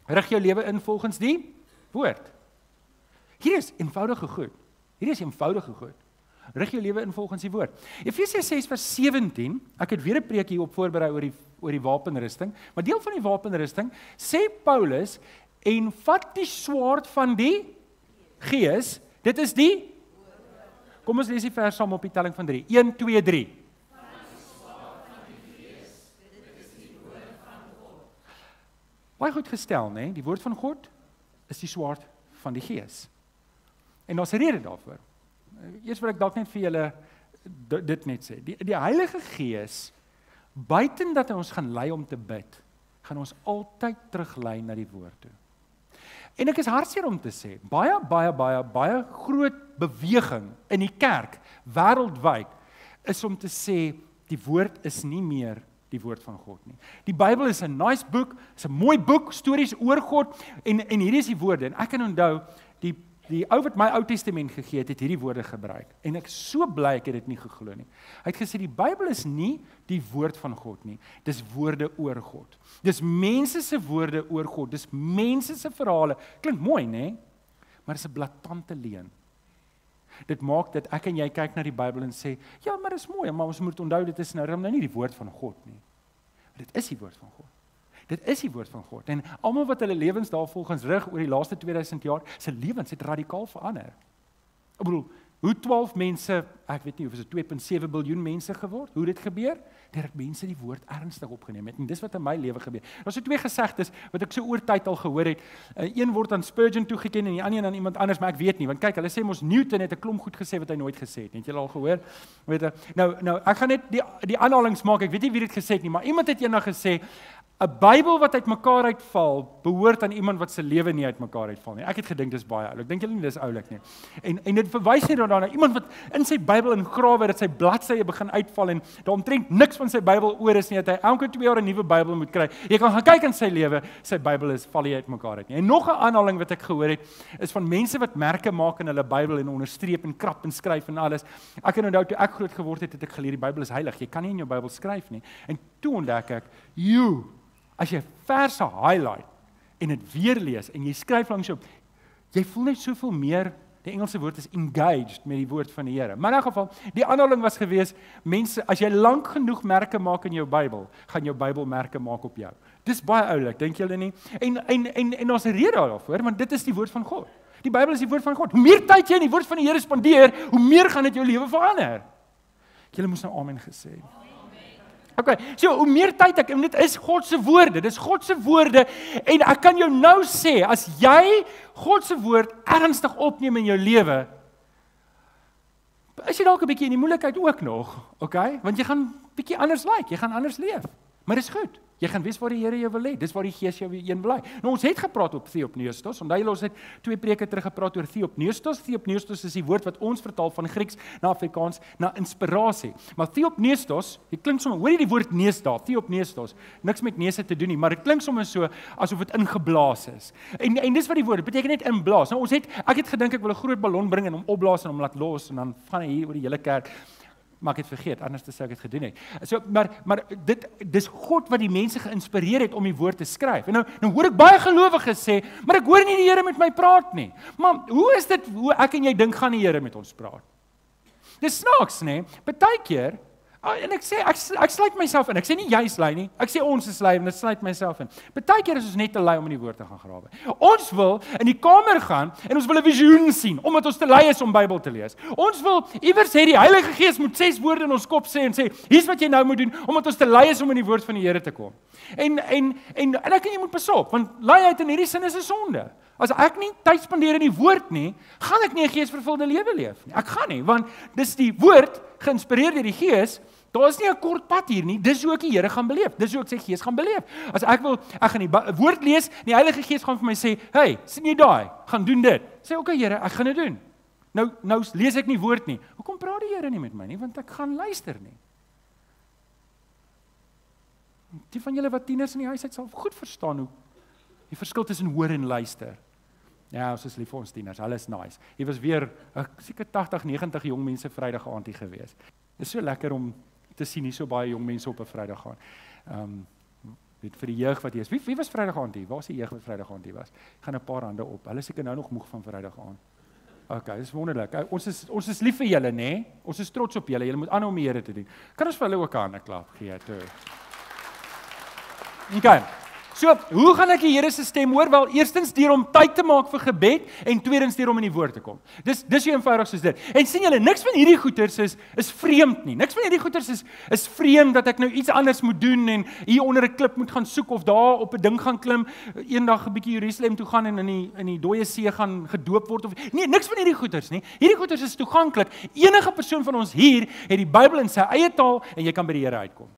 Rig jou lewe in volgens die woord. Hier is eenvoudige goed. Rig jou lewe in volgens die woord. Efesiërs 6 vers 17, ek het weer 'n preek hierop voorberei oor die wapenrusting, maar deel van die wapenrusting sê Paulus, en vat die swaard van die Gees, dit is die, kom ons lees die vers saam op die telling van 3, 1, 2, 3. Baie goed gestel, né? Die woord van God is die swaard van die Gees. En daar's 'n rede daarvoor. Eers wil ek dalk net vir julle dit net sê. Die Heilige Gees, buiten dat hy ons gaan lei om te bid, gaan ons altyd teruglei na die woord toe. En ek is hartseer om te sê, baie groot beweging in die kerk, wêreldwyd, is om te sê, die woord is nie meer die woord van God nie. Die Bybel is 'n nice boek, is 'n mooi boek, stories oor God, en hierdie is die woorde, en ek kan onthou, die ou wat my Ou Testament gegee het hierdie woorde gebruik, en ek is so bly ek het dit nie geglo nie. Hy het gesê, die Bybel is nie die woord van God nie, dis woorde oor God. Dis mense se woorde oor God, dis mense se verhale, klink mooi, né? Maar dis 'n blaatante leuen. Dit maak dat ek en jy kyk na die Bybel en sê, ja, maar dis mooi, maar ons moet onthou, dit is nou nie die woord van God nie. Dit is die woord van God. Dit is die woord van God. En almal wat hulle lewens daarvolgens rig oor die laaste 2000 jaar, se lewens het radikaal verander. Ek bedoel, hoe 12 mense, ek weet nie of dit 2.7 biljoen mense geword, hoe dit gebeur? Deurdat mense die woord ernstig opgeneem het. En dis wat in my lewe gebeur. Daar's so 2 gesegdes wat ek so oor tyd al gehoor het. Een word aan Spurgeon toegeken en die ander aan iemand anders, maar ek weet nie, want kyk, hulle sê mos Newton het 'n klomp goed gesê wat hy nooit gesê het. Het julle al gehoor? Weet jy? Nou ek gaan net die aanhalings maak. Ek weet nie wie dit gesê het nie, maar iemand het eendag gesê, 'n Bybel wat uitmekaar uitval, behoort aan iemand wat se lewe nie uitmekaar uitval nie. Ek het gedink dis baie oulik. Dink julle nie dis oulik nie? En dit verwys net daarna iemand wat in sy Bybel ingrawe dat sy bladsye begin uitval en daar omtrent niks van sy Bybel oor is nie, dat hy elke 2 jaar 'n nuwe Bybel moet kry. Jy kan gaan kyk in sy lewe, sy Bybel val nie uitmekaar uit nie. En nog 'n aanhaling wat ek gehoor het, is van mense wat merke maak in hulle Bybel en onderstreep en krap en skryf en alles. Ek kan onthou toe ek groot geword het ek geleer die Bybel is heilig. Jy kan nie in jou Bybel skryf nie. En toe ontdek ek, as jy verse highlight en dit weer lees en jy skryf langs jou, jy voel net soveel meer, die Engelse woord is engaged met die woord van die Here. Maar in elk geval, die aanhaling was gewees, mense, as jy lank genoeg merke maak in jou Bybel, gaan jou Bybel merke maak op jou. Dis baie oulik, dink julle nie? En daar's 'n rede daarvoor, want dit is die woord van God. Die Bybel is die woord van God. Hoe meer tyd jy in die woord van die Here spandeer, hoe meer gaan dit jou lewe verander. Julle moes nou amen gesê het. Okay, so hoe meer tyd ek, dit is God se woorde, dis God se woorde, en ek kan jou nou sê, as jy God se woord ernstig opneem in jou lewe, is jy dalk 'n bietjie in die moeilikheid ook nog, okay? Want jy gaan bietjie anders lyk, jy gaan anders leef, maar dis goed. Jy gaan weet waar die Here jou wil hê, dis waar die Gees jou heen wil hê. Nou ons het gepraat op theopneustos, onthou ons het 2 preke terug gepraat oor theopneustos. Theopneustos is die woord wat ons vertaal van Grieks na Afrikaans na inspirasie. Maar theopneustos, dit klink sommer, hoor jy die woord neus daar, theopneustos, niks met neuse te doen nie, maar dit klink sommer so asof dit ingeblaas is. En dis wat die woord beteken, net inblaas. Nou ek het gedink ek wil 'n groot ballon bring en hom opblaas en hom laat los en dan gaan hy hier oor die hele kerk. Maar ek het vergeet, anders sou ek dit gedoen het. So, maar dis God wat die mense geïnspireer het om die woord te skryf. En nou hoor ek baie gelowiges sê, maar ek hoor nie die Here met my praat nie. Maar hoe is dit, hoe ek en jy dink gaan die Here met ons praat? Dis snaaks, nê? Partykeer, en ek sê, ek sluit myself in, ek sê nie jy is lui nie, ek sê ons is lui en ek sluit myself in. Partykeer is ons net te lui om in die woord te gaan grawe. Ons wil in die kamer gaan en ons wil 'n visioen sien, omdat ons te lui is om Bybel te lees. Ons wil iewers hê die Heilige Gees moet 6 woorde in ons kop sê en sê, hier's wat jy nou moet doen, omdat ons te lui is om in die woord van die Here te kom. En ek en jy moet pas op, want luiheid in hierdie sin is 'n sonde. As ek nie tyd spandeer in die woord nie, gaan ek nie 'n geesvervulde lewe leef nie. Ek gaan nie, want dis die woord geïnspireer deur die Gees. Daar is nie 'n kort pad hier nie, dis hoe ek die Here gaan beleef, dis hoe ek sy Gees gaan beleef. As ek gaan die woord lees, die Heilige Gees gaan vir my sê, hey, sien jy daai, gaan doen dit. Sê, okay Here, ek gaan dit doen. Nou lees ek nie woord nie. Hoekom praat die Here nie met my nie? Want ek gaan luister nie. Die van julle wat tieners in die huis het, sal goed verstaan hoe die verskil tussen hoor en luister. Ja, ons is lief vir ons tieners, hulle is nice. Hier was weer, seker 80, 90 jong mense Vrydag aand hier gewees. Dit is so lekker om te sien, nie so baie jong mense op 'n Vrydag gaan. Weet vir die jeug wat hier is. Wie was Vrydag aand hier? Waar is die jeug wat Vrydag aand hier was? Ek gaan 'n paar hande op. Hulle seker nou nog moeg van Vrydag aand. Okay, dis wonderlik. Ons is lief vir julle, nê? Ons is trots op julle. Julle moet aanhou om die Here te dien. Kan ons vir hulle ook 'n hande klap gee toe? Okay. So, hoe gaan ek die Here se stem hoor? Wel, eerstens deur om tyd te maak vir gebed en tweedens deur om in die woord te kom. Dis so eenvoudig soos dit. En sien julle, niks van hierdie goeters is vreemd nie. Niks van hierdie goeters is vreemd dat ek nou iets anders moet doen en hier onder 'n klip moet gaan soek of daar op 'n ding gaan klim, eendag 'n bietjie Jerusalem toe gaan en in die dooie see gaan gedoop word of nee, niks van hierdie goeters nie. Hierdie goeters is toeganklik. Enige persoon van ons hier het die Bybel in sy eie taal en jy kan by die Here uitkom.